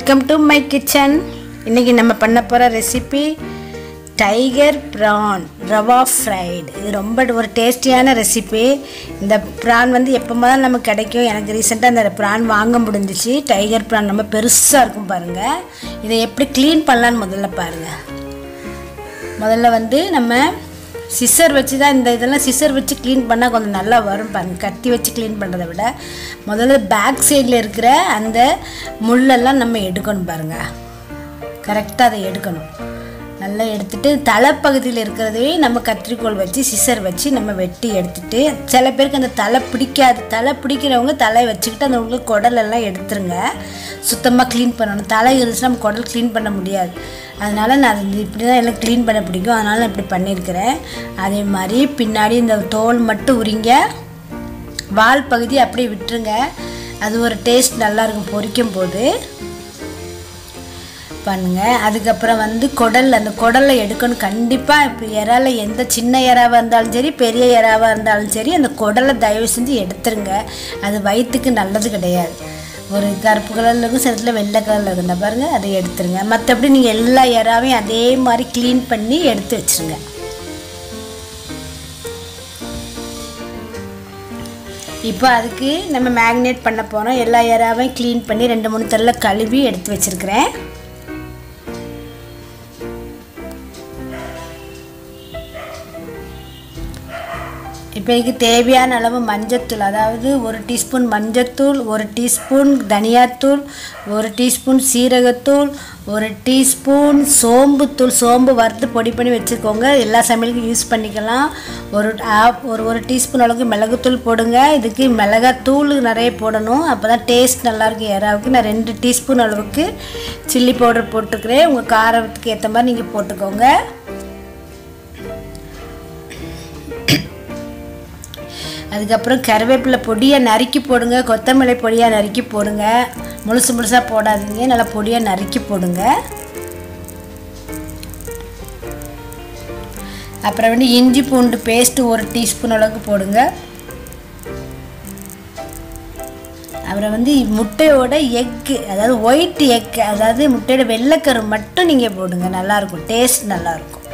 Welcome to my kitchen. இன்னைக்கு நம்ம பண்ண போற recipe Tiger Prawns Rava Fry. இது ரொம்ப ஒரு டேஸ்டியான ரெசிபி. இந்த prawn வந்து எப்பமாவது நமக்கு கிடைக்கும். எனக்கு ரீசன்ட்டா அந்த prawn வாங்க முடிஞ்சிச்சு. Tiger prawn ரொம்ப பெருசா இருக்கும் பாருங்க. இதை எப்படி க்ளீன் பண்ணலாம்னு முதல்ல பாருங்க. முதல்ல வந்து நம்ம சிசர் வச்சு தான் இந்த இதெல்லாம் சிசர் வச்சு க்ளீன் பண்ணால் கொஞ்சம் நல்லா வரும் பாருங்கள். கத்தி வச்சு க்ளீன் பண்ணுறதை விட முதல்ல பேக் சைடில் இருக்கிற அந்த முள்ளெல்லாம் நம்ம எடுக்கணும் பாருங்கள். கரெக்டாக அதை எடுக்கணும். நல்லா எடுத்துகிட்டு தலைப்பகுதியில் இருக்கிறதே நம்ம கத்திரிக்கோல் வச்சு சிசர் வச்சு நம்ம வெட்டி எடுத்துகிட்டு, சில பேருக்கு அந்த தலை பிடிக்காது. தலை பிடிக்கிறவங்க தலை வச்சுக்கிட்டு அந்த உங்களுக்கு குடலெல்லாம் எடுத்துருங்க. சுத்தமாக க்ளீன் பண்ணணும். தலை இருந்துச்சுன்னா நம்ம குடல் க்ளீன் பண்ண முடியாது. அதனால் நான் இப்படி தான் எல்லாம் க்ளீன் பண்ண பிடிக்கும். அதனால் நான் இப்படி பண்ணியிருக்கிறேன். அதே மாதிரி பின்னாடி இந்த தோல் மட்டும் உரிங்க, வால் பகுதி அப்படியே விட்டுருங்க. அது ஒரு டேஸ்ட் நல்லாயிருக்கும் பொரிக்கும் போது பண்ணுங்கள். அதுக்கப்புறம் வந்து அந்த குடலை எடுக்கணும் கண்டிப்பாக. இப்போ இறால எந்த சின்ன இறாவாக இருந்தாலும் சரி, பெரிய இறாவாக இருந்தாலும் சரி, அந்த குடலை தயவு செஞ்சு எடுத்துருங்க. அது வயிற்றுக்கு நல்லது கிடையாது. ஒரு கருப்பு கலரில் இருக்கும், சிலத்தில் வெள்ளை கலரில் இருக்குன்னா பாருங்கள், அதை எடுத்துருங்க. மற்றபடி நீங்கள் எல்லா இறாவையும் அதே மாதிரி க்ளீன் பண்ணி எடுத்து வச்சுருங்க. இப்போ அதுக்கு நம்ம மேக்னேட் பண்ண போகிறோம். எல்லா இறாவையும் க்ளீன் பண்ணி 2-3 தடவை கழுவி எடுத்து வச்சுருக்கிறேன். இப்போ இதுக்கு தேவையான அளவு மஞ்சத்தூள், அதாவது 1 டீஸ்பூன் மஞ்சத்தூள், 1 டீஸ்பூன் தனியாத்தூள், 1 டீஸ்பூன் சீரகத்தூள், 1 டீஸ்பூன் சோம்புத்தூள். சோம்பு வறுத்து பொடி பண்ணி வச்சுக்கோங்க. எல்லா சமையலுக்கும் யூஸ் பண்ணிக்கலாம். ஒரு டீஸ்பூன் அளவுக்கு மிளகுத்தூள் போடுங்க. இதுக்கு மிளகாத்தூள் நிறைய போடணும், அப்போ தான் டேஸ்ட் நல்லாயிருக்கும் இறாவுக்கு. நான் 2 டீஸ்பூன் அளவுக்கு சில்லி பவுடர் போட்டுக்கிறேன். உங்கள் காரத்துக்கு ஏற்ற மாதிரி நீங்கள் போட்டுக்கோங்க. அதுக்கப்புறம் கருவேப்பிலை பொடியாக நறுக்கி போடுங்க. கொத்தமல்லி பொடியாக நறுக்கி போடுங்க. முழுசாக போடாதீங்க, நல்லா பொடியாக நறுக்கி போடுங்க. அப்புறம் வந்து இஞ்சி பூண்டு பேஸ்ட்டு 1 டீஸ்பூன் அளவுக்கு போடுங்க. அப்புறம் வந்து முட்டையோட எக்கு, அதாவது ஒயிட் எக், அதாவது முட்டையோட வெள்ளைக்கரு மட்டும் நீங்கள் போடுங்க. நல்லாயிருக்கும், டேஸ்ட் நல்லாயிருக்கும்.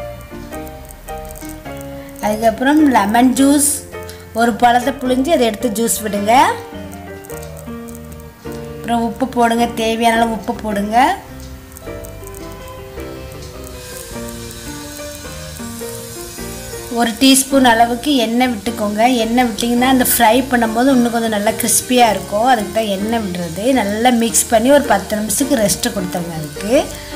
அதுக்கப்புறம் லெமன் ஜூஸ், ஒரு பழத்தை புழிஞ்சு அதை எடுத்து ஜூஸ் விடுங்க. அப்புறம் உப்பு போடுங்க, தேவையான அளவு உப்பு போடுங்க. ஒரு டீஸ்பூன் அளவுக்கு எண்ணெய் விட்டுக்கோங்க. எண்ணெய் விட்டிங்கன்னா அந்த ஃப்ரை பண்ணும்போது இன்னும் கொஞ்சம் நல்லா கிறிஸ்பியாக இருக்கும். அதுக்கு தான் எண்ணெய் விடுறது. நல்லா மிக்ஸ் பண்ணி ஒரு 10 நிமிஷத்துக்கு ரெஸ்ட்டு கொடுத்துருங்க. அதுக்கு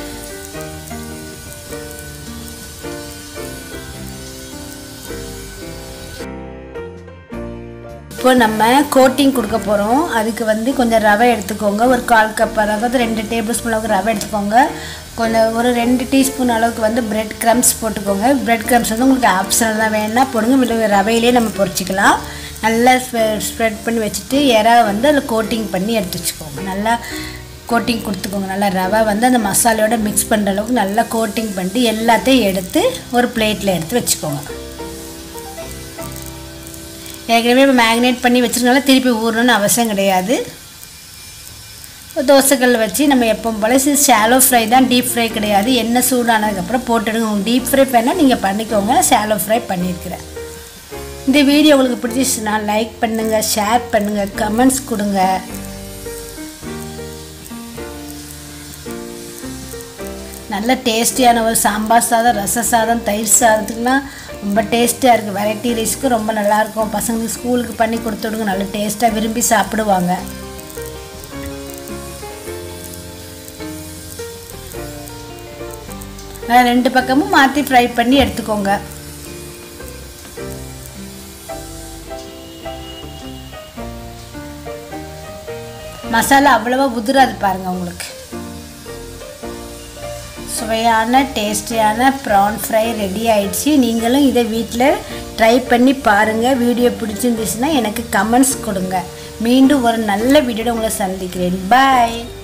இப்போ நம்ம கோட்டிங் கொடுக்க போகிறோம். அதுக்கு வந்து கொஞ்சம் ரவை எடுத்துக்கோங்க. ஒரு 1/4 கப், அதாவது 2 டேபிள் ஸ்பூன் அளவுக்கு ரவை எடுத்துக்கோங்க. கொஞ்சம் ஒரு 2 டீஸ்பூன் அளவுக்கு வந்து பிரெட் க்ரம்ஸ் போட்டுக்கோங்க. பிரெட் க்ரம்ஸ் வந்து உங்களுக்கு ஆப்ஷனல் தான், வேணால் போடுங்க. ரவையிலே நம்ம பொரிச்சிக்கலாம். நல்லா ஸ்ப்ரெட் பண்ணி வச்சுட்டு இறாவை வந்து அதில் கோட்டிங் பண்ணி எடுத்து வச்சுக்கோங்க. நல்லா கோட்டிங் கொடுத்துக்கோங்க. நல்லா ரவை வந்து அந்த மசாலையோட மிக்ஸ் பண்ணுற அளவுக்கு நல்லா கோட்டிங் பண்ணிட்டு எல்லாத்தையும் எடுத்து ஒரு பிளேட்டில் எடுத்து வச்சுக்கோங்க. ஏற்கனவே இப்போ மேக்னேட் பண்ணி வச்சுருக்கனால திருப்பி ஊறணும்னு அவசியம் கிடையாது. தோசைக்கல்ல வச்சு நம்ம எப்பவும் போல் ஷாலோ ஃப்ரை தான், டீப் ஃப்ரை கிடையாது. எண்ணெய் சூடானதுக்கப்புறம் போட்டுடுங்க. உங்களுக்கு டீப் ஃப்ரை பண்ணால் நீங்கள் பண்ணிக்கோங்க. ஷாலோ ஃப்ரை பண்ணியிருக்கிறேன். இந்த வீடியோ உங்களுக்கு பிடிச்சிச்சுன்னா லைக் பண்ணுங்கள், ஷேர் பண்ணுங்கள், கமெண்ட்ஸ் கொடுங்க. நல்ல டேஸ்டியான ஒரு சாம்பார் சாதம், ரச சாதம், தயிர் சாதத்துக்குலாம் ரொம்ப டேஸ்ட்டாக இருக்குது. வெரைட்டி ரைஸ்க்கு ரொம்ப நல்லாயிருக்கும். பசங்களுக்கு ஸ்கூலுக்கு பண்ணி கொடுத்துடுங்க. நல்ல டேஸ்ட்டாக விரும்பி சாப்பிடுவாங்க. நான் 2 பக்கமும் மாற்றி ஃப்ரை பண்ணி எடுத்துக்கோங்க. மசாலா அவ்வளவா உதிராது பாருங்கள். உங்களுக்கு சுவையான டேஸ்டியான ப்ரான் ஃப்ரை ரெடி ஆயிடுச்சு. நீங்களும் இதை வீட்டில் ட்ரை பண்ணி பாருங்கள். வீடியோ பிடிச்சிருந்துச்சுன்னா எனக்கு கமெண்ட்ஸ் கொடுங்க. மீண்டும் ஒரு நல்ல வீடியோட உங்களை சந்திக்கிறேன். பாய்.